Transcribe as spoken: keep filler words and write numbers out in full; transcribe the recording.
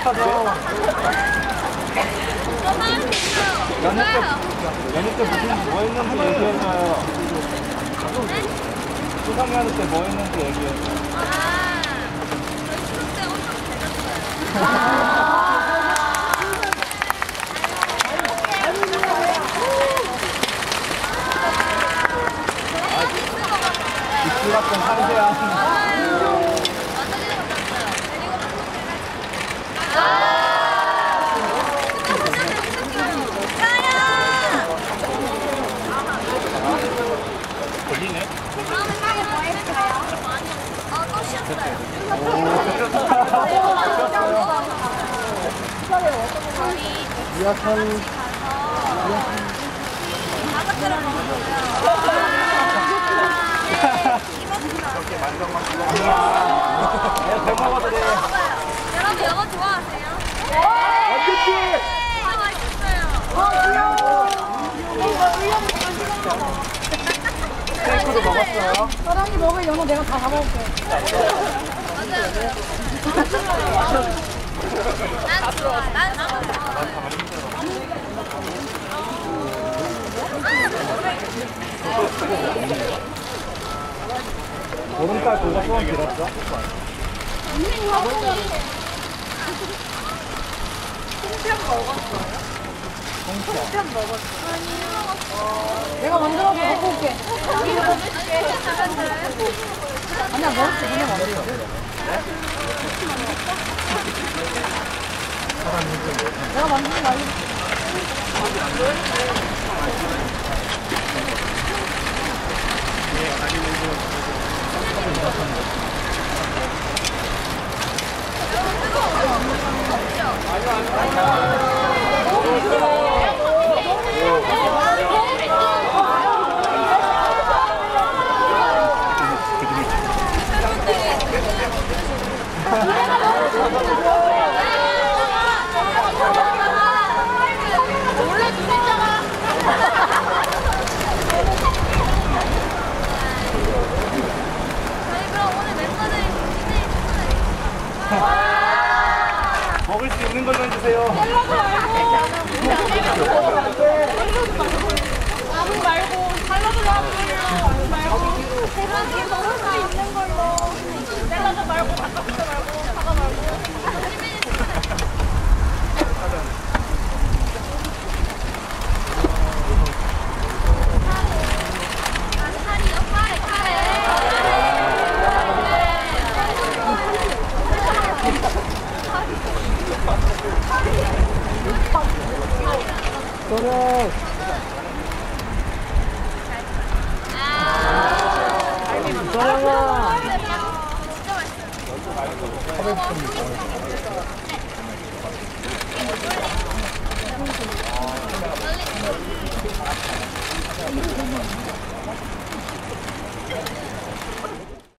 어떡하죠? 연애 때, 연애 때 무슨, 뭐 했는지 얘기해줘요. 수상 연애 때 뭐 했는지 얘기해줘요. 아, 저희 때 엄청 재밌어요. 입술 같은 상세한. 걸리네? 어, 또 쉬었어요. 저희 리아칸. 가족들을 먹었어요. 이렇게 만져만져. 잘 먹어도 돼. 여러분 영어 좋아하세요? 어떻게? 아, 맛있어요. 스테이크도 먹었어요? 사랑이 먹을 연어 내가 다 잡아올게. 맞아요. 난 좋아. 난 좋아. 오른팔 그거 소원 들었어? 내가 만들어서 갖고 올게. 아니야, 먹을게. 그냥 먹을게. 내가 만드는 거 알려줄게. 먹을 수 있는 걸로 해주세요. 나무 말고 샐러드 말고 말고 대박이 먹을 수 있는 걸로 샐러드 말고 닭가슴살 말고 사과 말고 그래. 진짜 맛있어요.